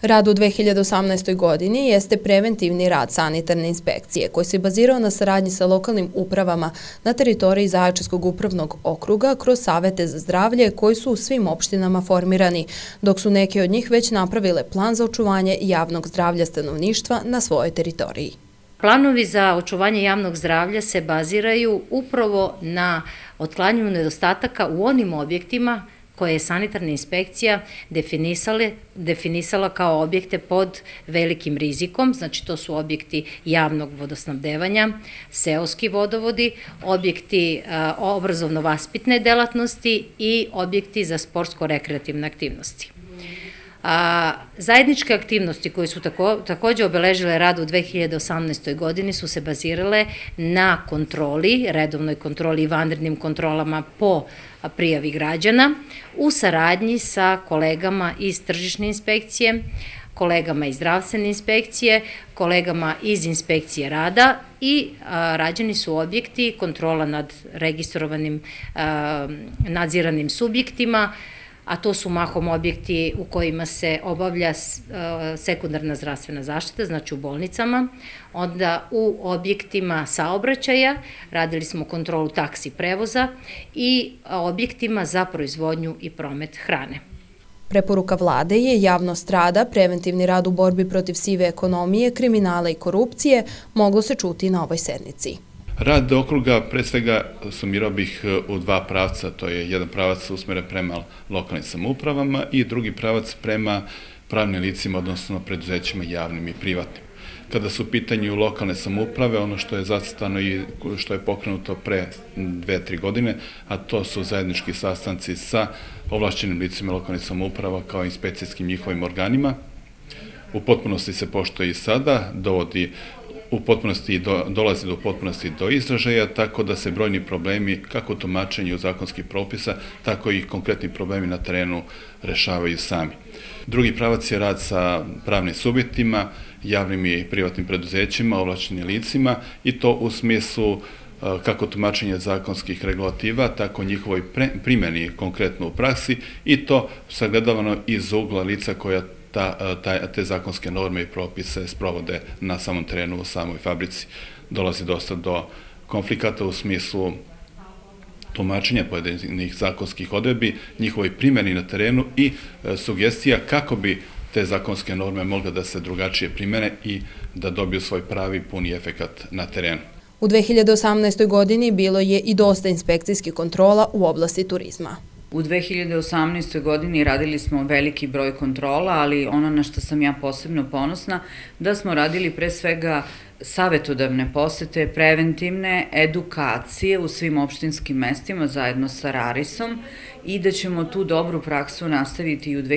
Rad u 2018. godini jeste preventivni rad sanitarne inspekcije koji se bazirao na saradnji sa lokalnim upravama na teritoriji Zaječarskog upravnog okruga kroz savete za zdravlje koji su u svim opštinama formirani, dok su neke od njih već napravile plan za očuvanje javnog zdravlja stanovništva na svojoj teritoriji. Planovi za očuvanje javnog zdravlja se baziraju upravo na otklanjanju nedostataka u onim objektima koje je sanitarna inspekcija definisala kao objekte pod velikim rizikom, znači to su objekti javnog vodosnabdevanja, seoski vodovodi, objekti obrazovno-vaspitne delatnosti i objekti za sportsko-rekreativne aktivnosti. Zajedničke aktivnosti koje su takođe obeležile rad u 2018. godini su se bazirale na kontroli, redovnoj kontroli i vanrednim kontrolama po prijavi građana u saradnji sa kolegama iz tržišne inspekcije, kolegama iz zdravstvene inspekcije, kolegama iz inspekcije rada i rađeni su objekti kontrola nad registrovanim nadziranim subjektima, a to su mahom objekti u kojima se obavlja sekundarna zdravstvena zaštita, znači u bolnicama, onda u objektima saobraćaja radili smo kontrolu taksi prevoza i objektima za proizvodnju i promet hrane. Preporuka vlade je javnost rada, preventivni rad u borbi protiv sive ekonomije, kriminala i korupcije moglo se čuti na ovoj sednici. Rad okruga pre svega sumirao bih u dva pravca, to je jedan pravac usmeren prema lokalnim samoupravama i drugi pravac prema pravnim licima, odnosno preduzećima javnim i privatnim. Kada su u pitanju lokalne samouprave, ono što je zacrtano i što je pokrenuto pre 2-3 godine, a to su zajednički sastanci sa ovlašćenim licima lokalnih samouprava kao inspekcijskim njihovim organima, u potpunosti se poštuje i sada, dolazi do potpunosti do izražaja, tako da se brojni problemi, kako u tumačenju zakonskih propisa, tako i konkretni problemi na terenu rešavaju sami. Drugi pravac je rad sa pravnim subjektima, javnim i privatnim preduzećima, ovlašćenim licima i to u smislu kako tumačenja zakonskih regulativa, tako njihovoj primjeni konkretno u praksi i to sagledavano iz ugla lica koja te zakonske norme i propise sprovode na samom terenu, u samoj fabrici. Dolazi dosta do konflikata u smislu tumačenja pojedinih zakonskih odredbi, njihovoj primjeni na terenu i sugestija kako bi te zakonske norme mogle da se drugačije primjene i da dobiju svoj pravi puni efekat na terenu. U 2018. godini bilo je i dosta inspekcijskih kontrola u oblasti turizma. U 2018. godini radili smo veliki broj kontrola, ali ono na što sam ja posebno ponosna, da smo radili pre svega savetodavne posete, preventivne edukacije u svim opštinskim mestima zajedno sa RARIS-om i da ćemo tu dobru praksu nastaviti i u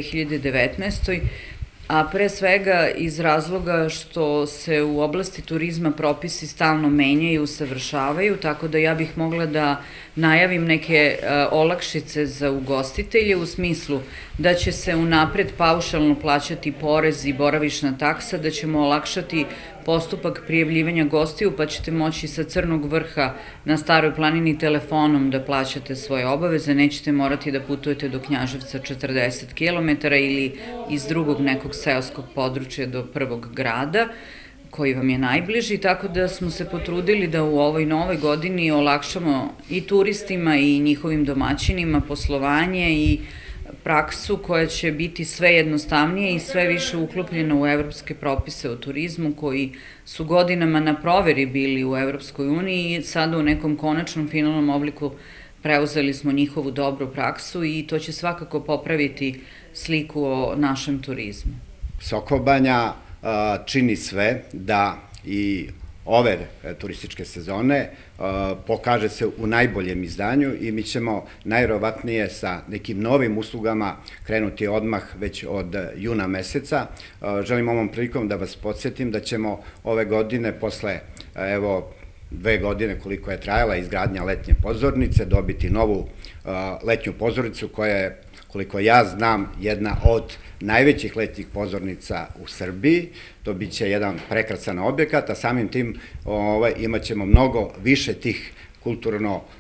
2019. A pre svega iz razloga što se u oblasti turizma propisi stalno menjaju i usavršavaju, tako da ja bih mogla da najavim neke olakšice za ugostitelje u smislu da će se unapred paušalno plaćati porez i boravišna taksa, da ćemo olakšati postupak prijavljivanja gostiju, pa ćete moći sa Crnog Vrha na Staroj planini telefonom da plaćate svoje obaveze, nećete morati da putujete do Knjaževca 40 km ili iz drugog nekog seoskog područja do prvog grada, koji vam je najbliži, tako da smo se potrudili da u ovoj novoj godini olakšamo i turistima i njihovim domaćinima poslovanje i praksu koja će biti sve jednostavnije i sve više uklopljena u evropske propise o turizmu koji su godinama na proveri bili u Evropskoj uniji i sada u nekom konačnom finalnom obliku preuzeli smo njihovu dobru praksu i to će svakako popraviti sliku o našem turizmu. Soko Banja čini sve da i ove turističke sezone pokaže se u najboljem izdanju i mi ćemo najverovatnije sa nekim novim uslugama krenuti odmah već od juna meseca. Želim ovom prilikom da vas podsjetim da ćemo ove godine posle, evo, 2 godine koliko je trajala izgradnja letnje pozornice, dobiti novu letnju pozornicu koja je, koliko ja znam, jedna od najvećih letnjih pozornica u Srbiji. To biće jedan prekrasan objekat, a samim tim imat ćemo mnogo više tih kulturno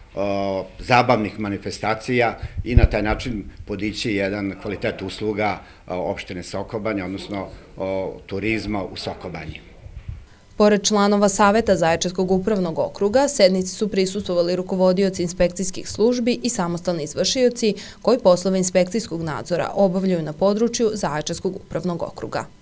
zabavnih manifestacija i na taj način podići jedan kvalitet usluga opštine Sokobanja, odnosno turizma u Sokobanji. Pored članova Saveta Zaječarskog upravnog okruga, sednici su prisustvovali rukovodioci inspekcijskih službi i samostalni izvršioci koji poslove inspekcijskog nadzora obavljaju na području Zaječarskog upravnog okruga.